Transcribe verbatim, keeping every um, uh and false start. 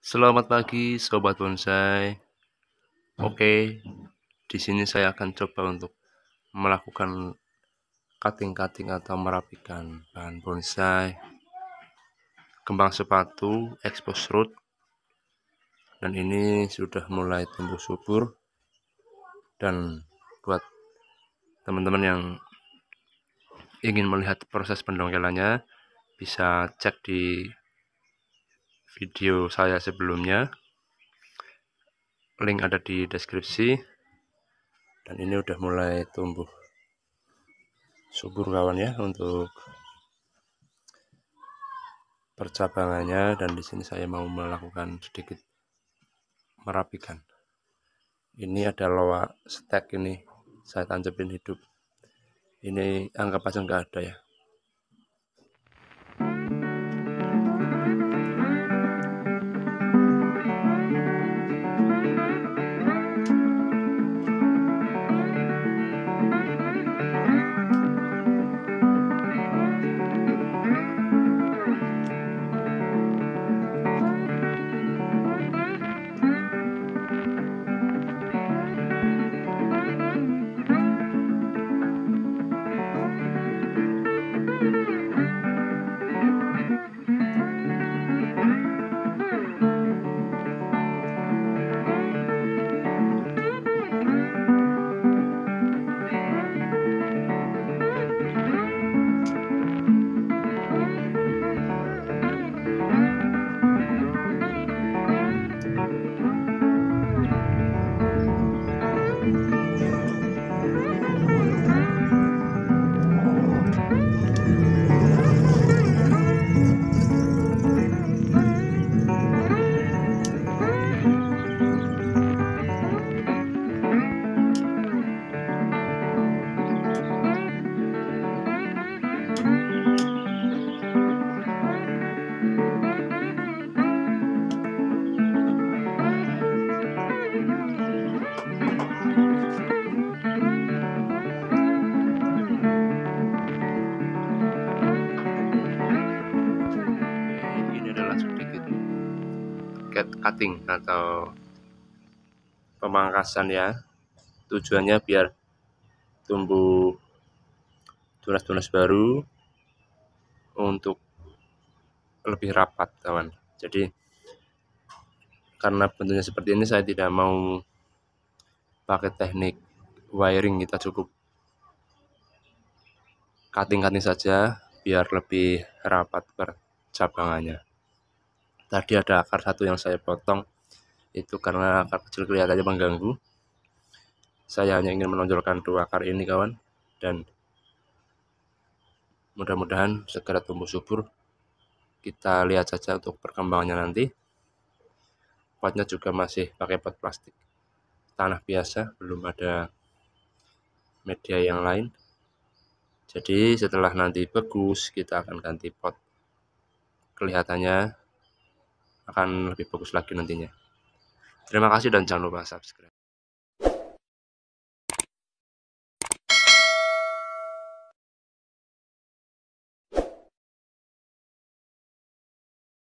Selamat pagi sobat bonsai. Oke, di sini saya akan coba untuk melakukan cutting-cutting atau merapikan bahan bonsai, kembang sepatu, expose root, dan ini sudah mulai tumbuh subur. Dan buat teman-teman yang ingin melihat proses pendongkelannya, bisa cek di video saya sebelumnya. Link ada di deskripsi. Dan ini udah mulai tumbuh subur kawan ya untuk percabangannya, dan di sini saya mau melakukan sedikit merapikan. Ini ada loak stek, ini saya tancapin hidup. Ini anggap aja nggak ada ya. Cutting atau pemangkasan ya, tujuannya biar tumbuh tunas-tunas baru untuk lebih rapat kawan. Jadi karena bentuknya seperti ini, saya tidak mau pakai teknik wiring, kita cukup cutting-cutting saja biar lebih rapat percabangannya. Tadi ada akar satu yang saya potong, itu karena akar kecil kelihatannya mengganggu. Saya hanya ingin menonjolkan dua akar ini kawan, dan mudah-mudahan segera tumbuh subur. Kita lihat saja untuk perkembangannya nanti. Potnya juga masih pakai pot plastik, tanah biasa, belum ada media yang lain. Jadi setelah nanti bagus, kita akan ganti pot, kelihatannya akan lebih bagus lagi nantinya. Terima kasih dan jangan lupa subscribe.